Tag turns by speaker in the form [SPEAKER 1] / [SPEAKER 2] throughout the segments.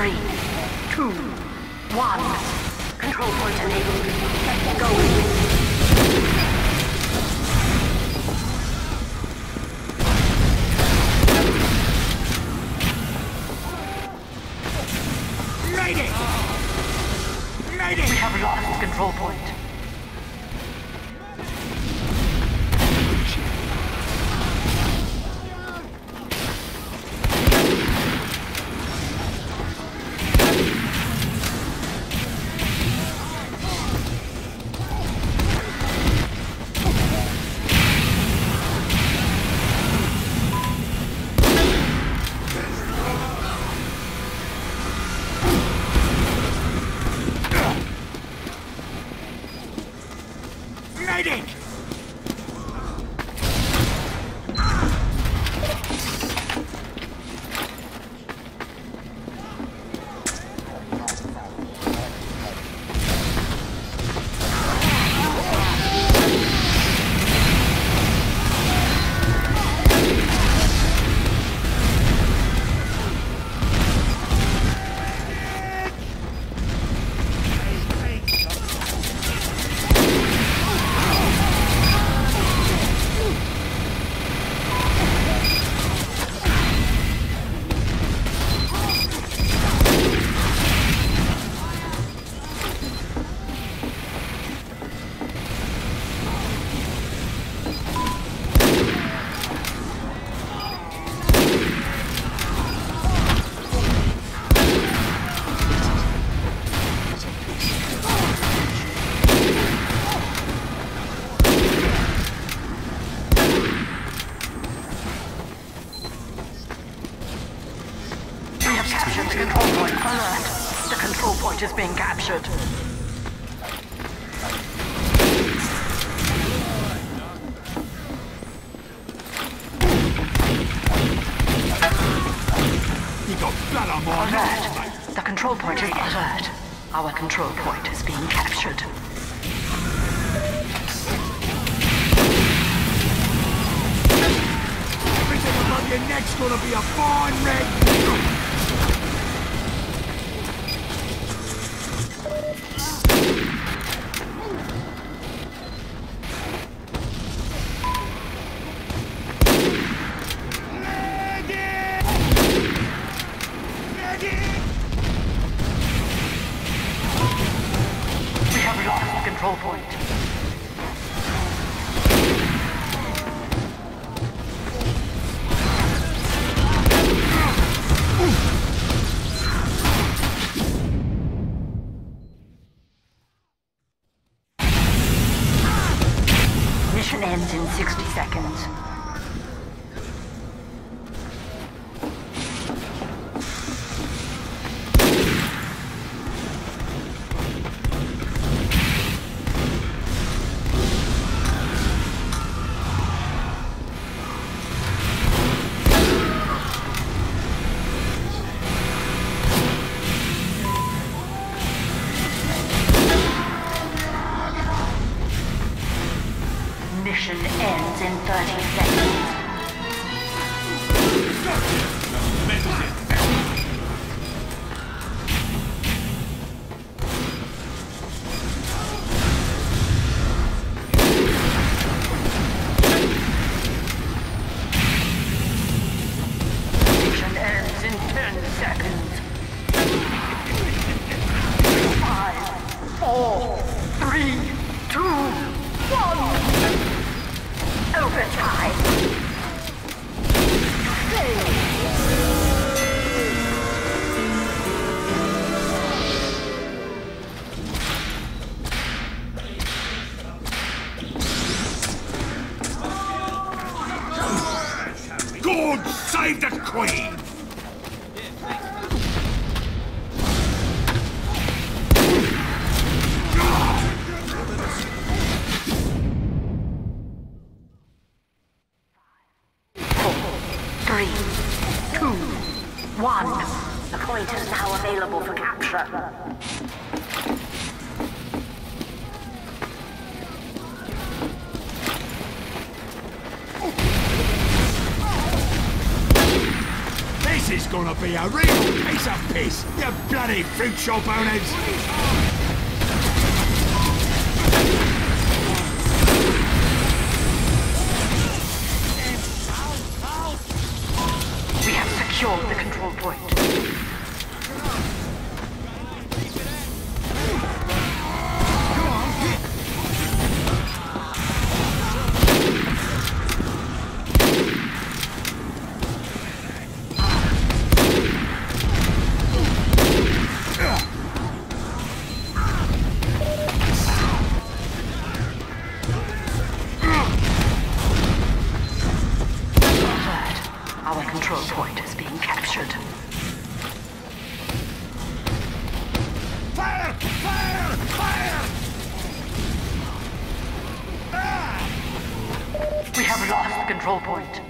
[SPEAKER 1] 3, 2, 1. Control point enabled. Get going. We have lost control point. Is being captured. Alert! The control point is alert. Our control point is being captured.
[SPEAKER 2] Everything above your neck's gonna be a fine red.
[SPEAKER 1] Control point. Mission ends in 60 seconds. Mission ends in 30 seconds. Mission ends in 10 seconds. 5, 4, 3, 2, 1. Overtime!
[SPEAKER 2] God save the Queen!
[SPEAKER 1] The point is now available for capture.
[SPEAKER 2] This is gonna be a real piece of piss, you bloody fruit shop owners!
[SPEAKER 1] We have secured the control point. Our control point is being captured.
[SPEAKER 2] Fire! Fire! Fire!
[SPEAKER 1] We have lost the control point.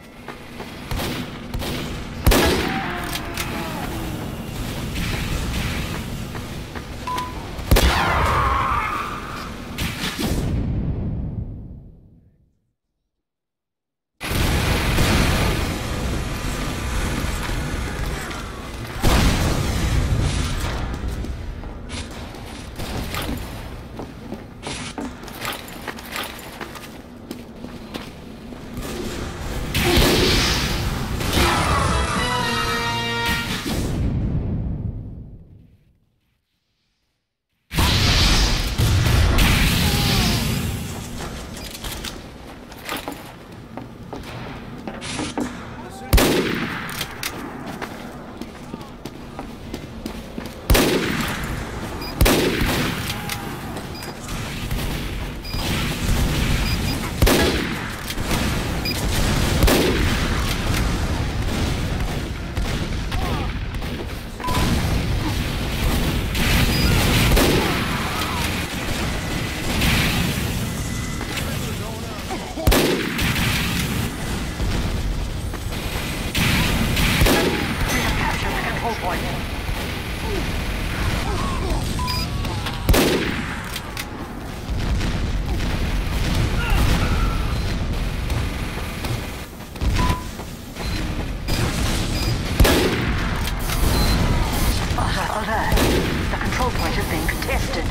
[SPEAKER 1] Alert. The control point is being contested.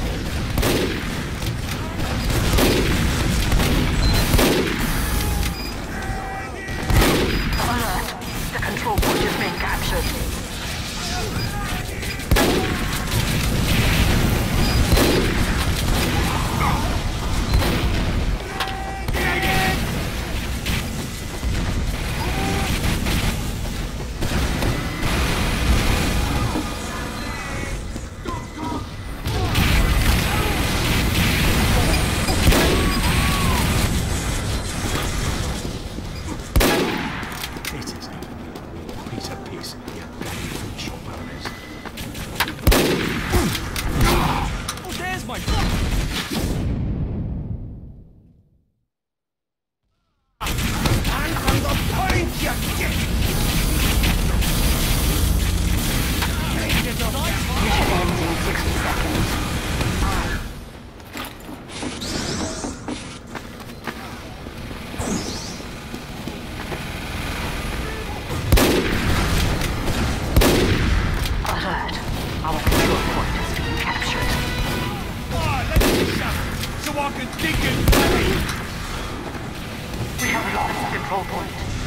[SPEAKER 1] Alert. The control point is being captured. We have lost control point.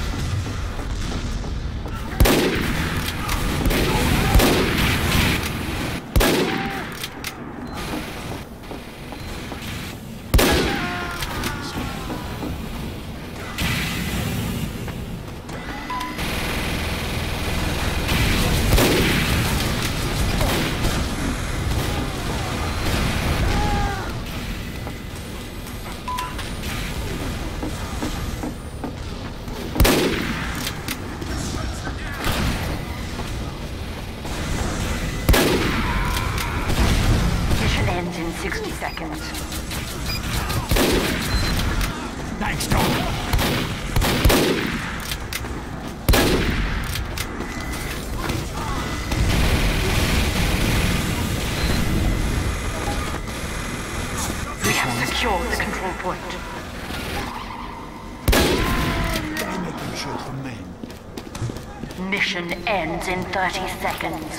[SPEAKER 1] Ends in 60 seconds.
[SPEAKER 2] Thanks, Tom.
[SPEAKER 1] We have secured the control point.
[SPEAKER 2] They're making sure for men.
[SPEAKER 1] Mission ends in 30 seconds.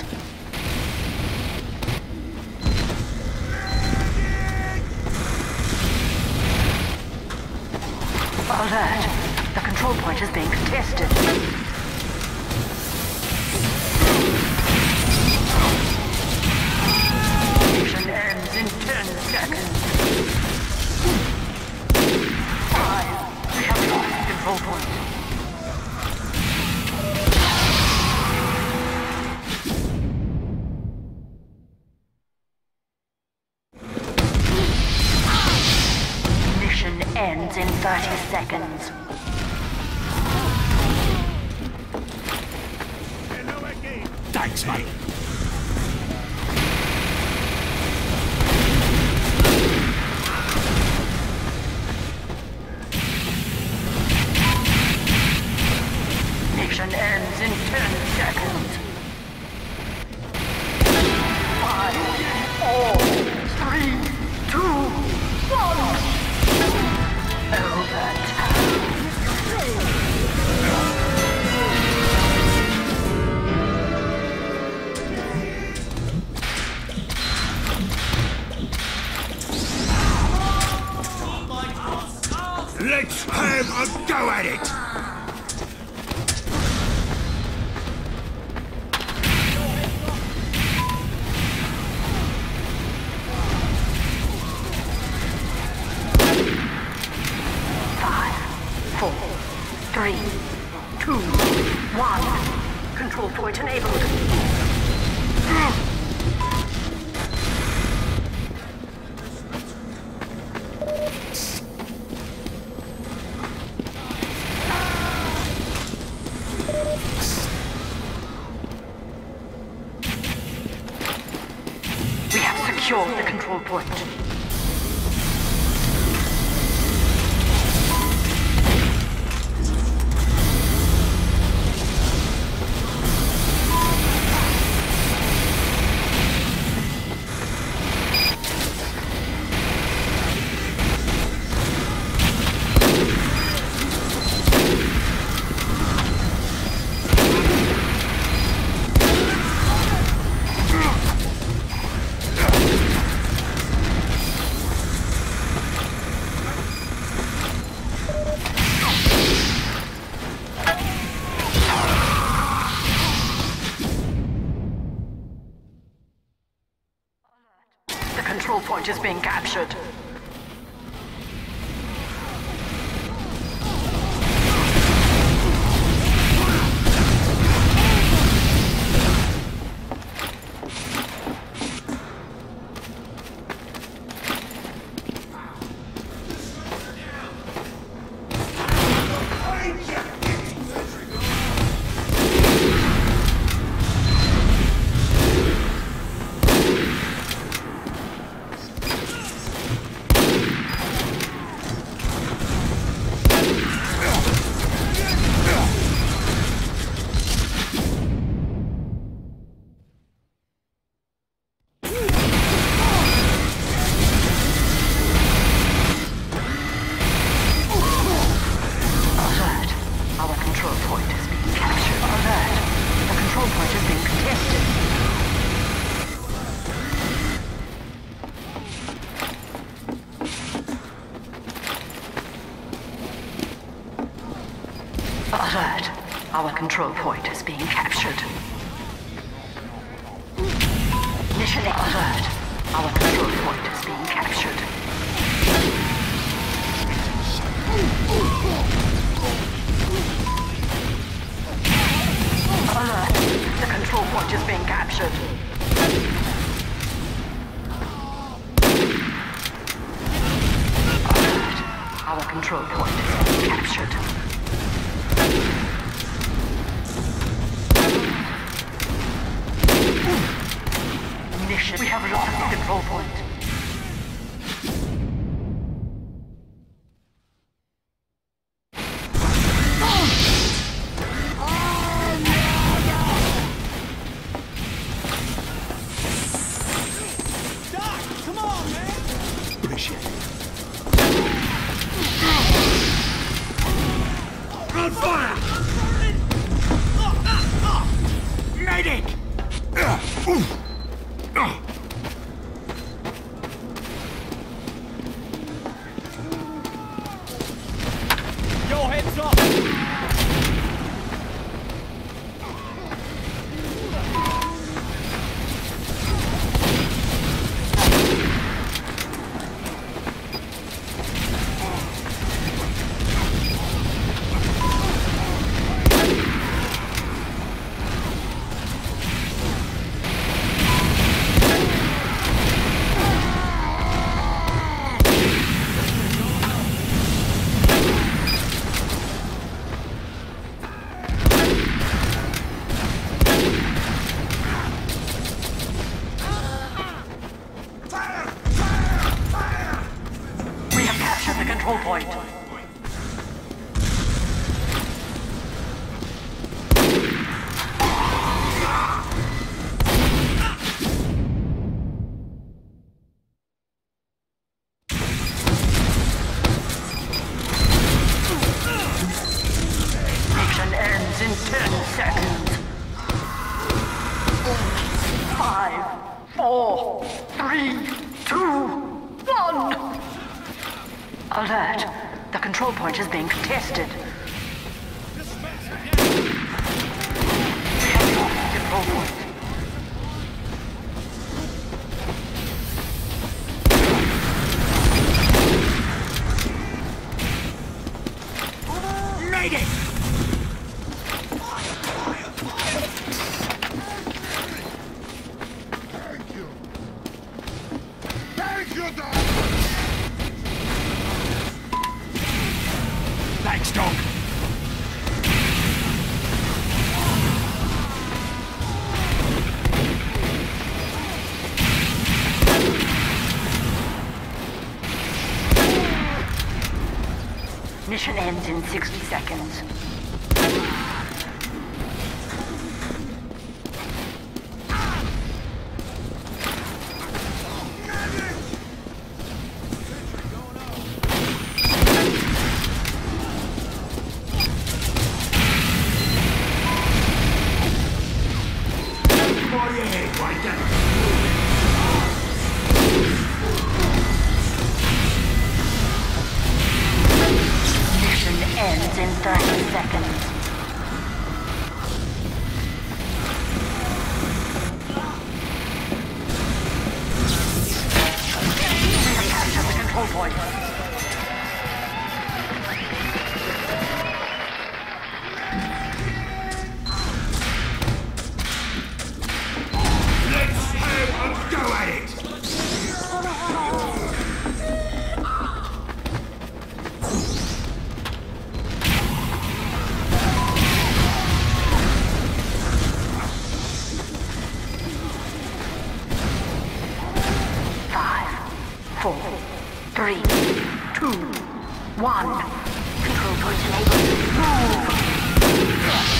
[SPEAKER 1] Alert! The control point is being contested. Mission ends in 10 seconds. 5. We have lost control point. Mission ends in 30 seconds.
[SPEAKER 2] Thanks, mate.
[SPEAKER 1] Mission ends in 10 seconds. 5, 4, 3, 2, 1.
[SPEAKER 2] Let's have a go at it!
[SPEAKER 1] Four, three, two, one. Control point enabled. We have secured the control point. The control point is being captured. Alert! Our control point is being captured. Mission alert! Our control point is being captured. Alert! The control point is being captured. Alert! Our control point is being captured. Mission. We have lost the control point.
[SPEAKER 2] Doc, come on, man! Appreciate it. On fire! Medic!
[SPEAKER 3] Your head's up!
[SPEAKER 1] We have captured the control point. Mission ends in 10 seconds. 5, 4, 3, 2, 1. Alert. The control point is being contested. We have lost the control point.
[SPEAKER 2] Medic!
[SPEAKER 4] Thank you. Thank you, Doc.
[SPEAKER 2] Thanks, Doc.
[SPEAKER 1] Mission ends in 60 seconds.
[SPEAKER 2] For your head, right down.
[SPEAKER 1] Mission ends in 30 seconds. We capture the control point.
[SPEAKER 2] Let's have a go at it!
[SPEAKER 1] Five, 4, 3, 2, 1. Control point enabled. Move!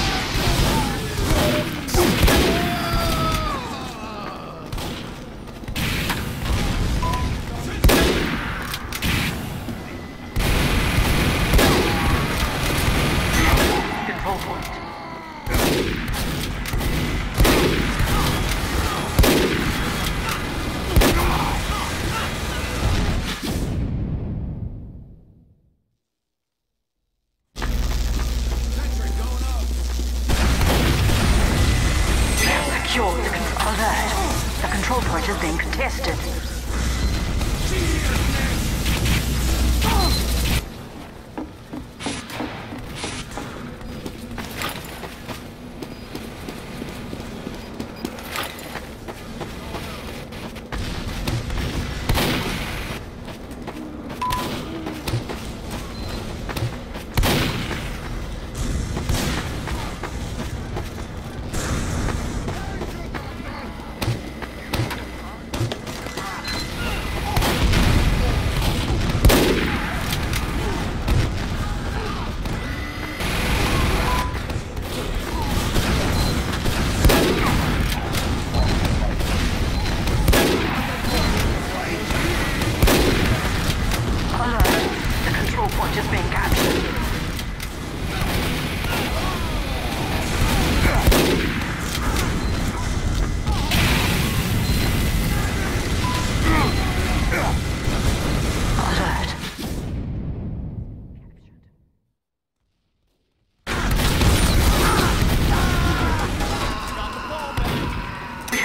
[SPEAKER 1] Control point. Secured the alert. The control point is being contested.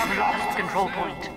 [SPEAKER 1] have lost control point.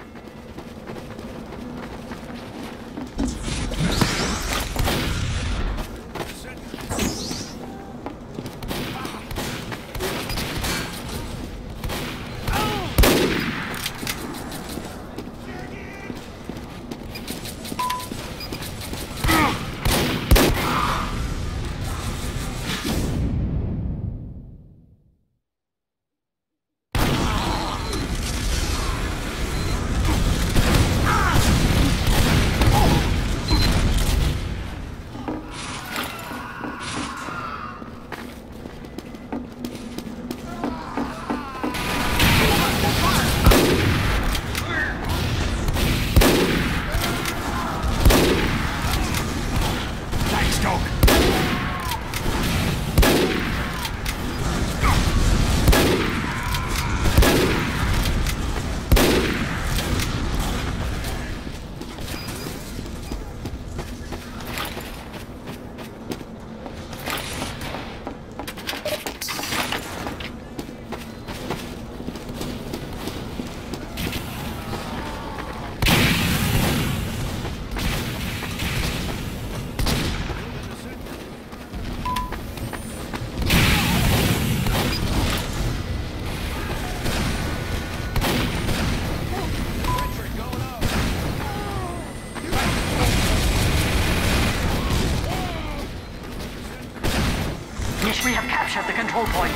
[SPEAKER 1] We have captured the control point.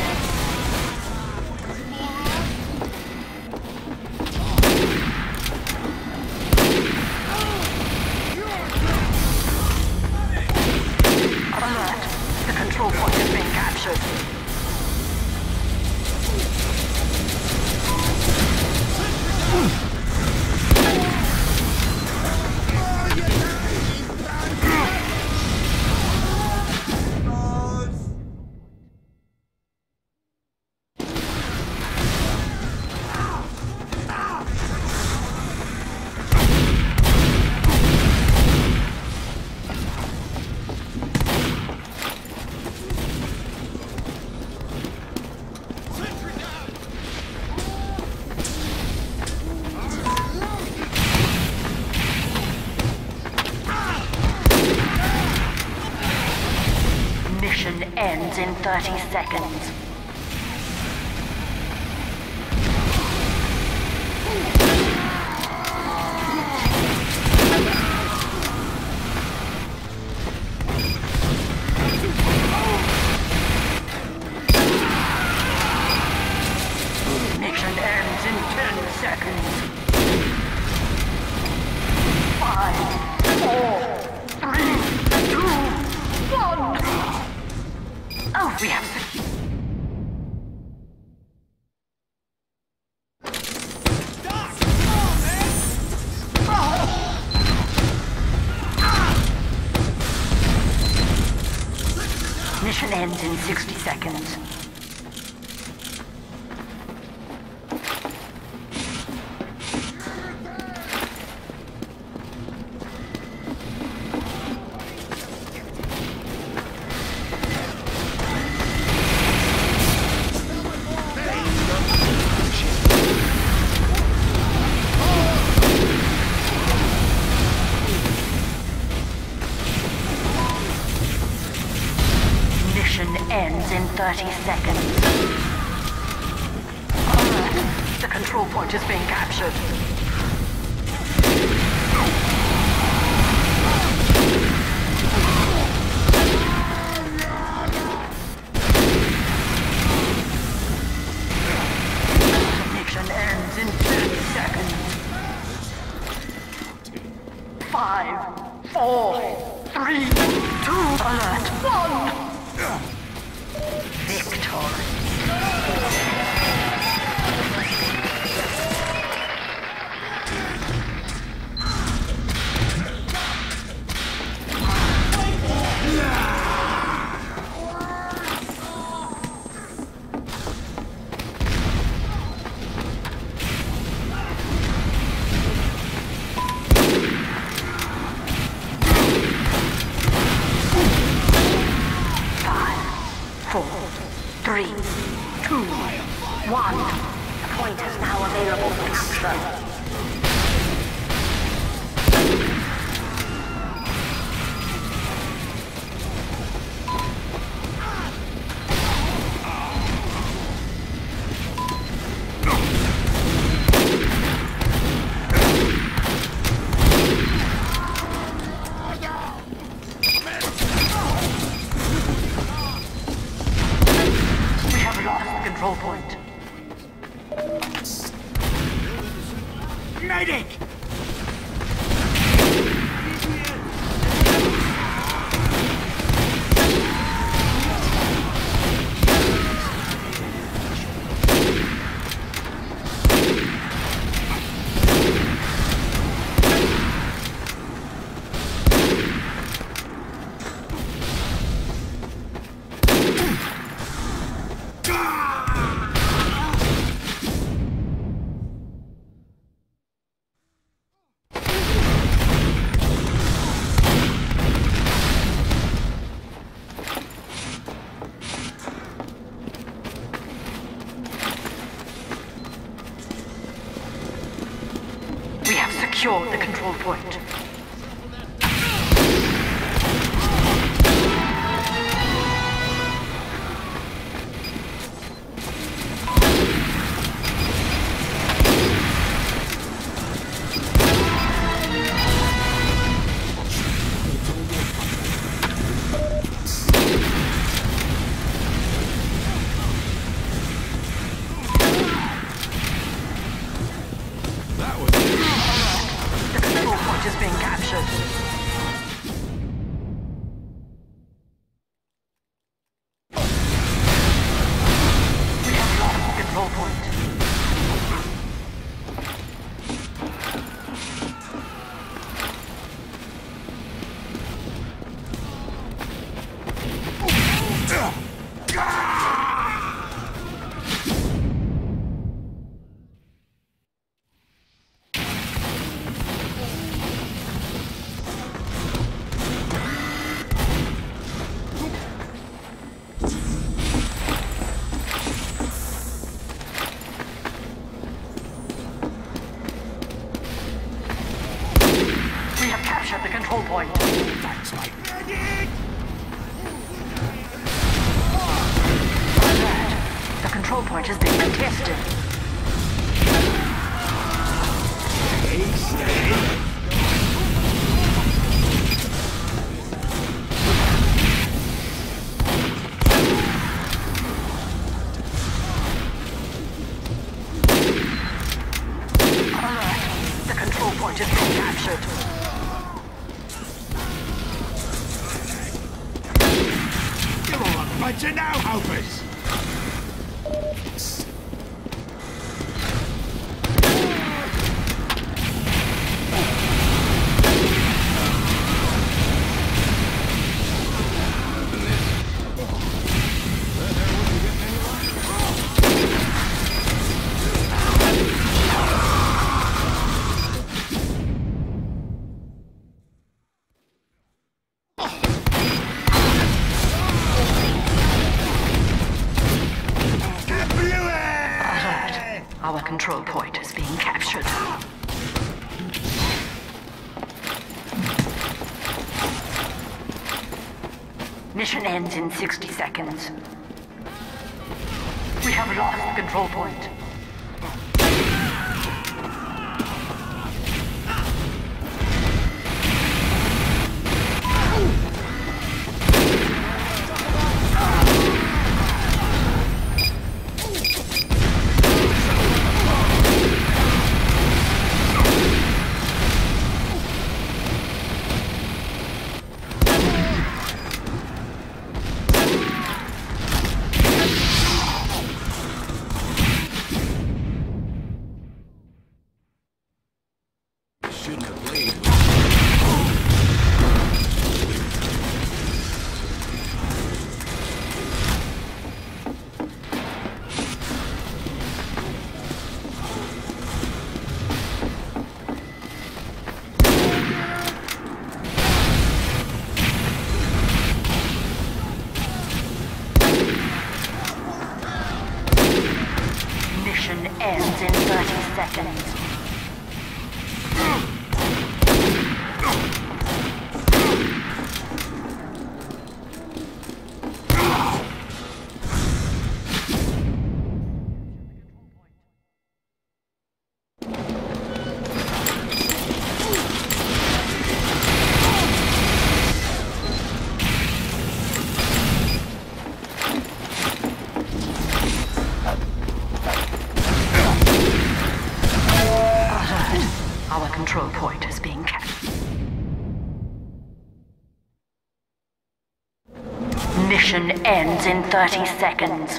[SPEAKER 1] Alert! The control point has been captured. Mission ends in 30 seconds. Mission ends in 10 seconds. 5, 4, 3, 2, 1. Oh, we have Mission ends in 60 seconds. Ends in 30 seconds. Alert! The control point is being captured. Mission ends in 30 seconds. 5, 4, 3, 2, alert, 1. Victory. Five, 4, 3, point is now available for capture. Control point.
[SPEAKER 2] Medic!
[SPEAKER 1] Secure the control point. Is being captured. We have lost the control point. The control point.
[SPEAKER 2] That's right. Medic!
[SPEAKER 1] Alert. The control point has been contested.
[SPEAKER 2] Stay.
[SPEAKER 1] Alert. The control point has been captured.
[SPEAKER 2] Bunch of no-hopers!
[SPEAKER 1] Our control point is being captured. Mission ends in 60 seconds. We have lost the control point. Mission ends seconds. Our control point is being captured. Mission ends in 30 seconds.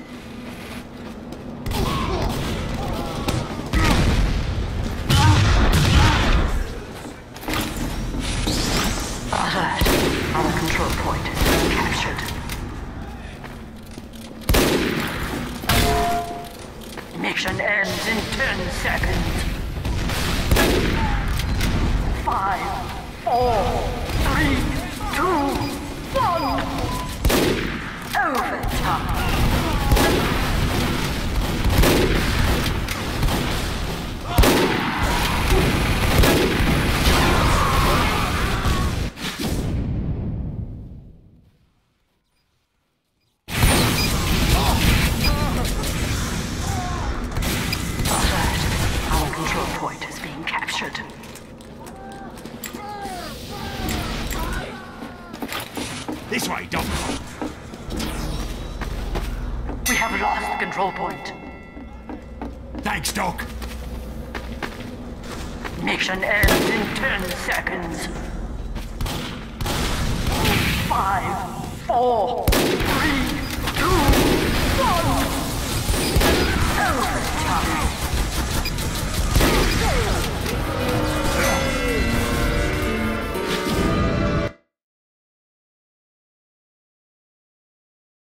[SPEAKER 1] Alert. Our control point is being captured. Mission ends in 10 seconds. 5, 4, 3, 2, 1. Overtime. Alert. Our control point is being captured.
[SPEAKER 2] This way, Doc.
[SPEAKER 1] We have lost control point.
[SPEAKER 2] Thanks, Doc.
[SPEAKER 1] Mission ends in 10 seconds. 5, 4, 3, 2,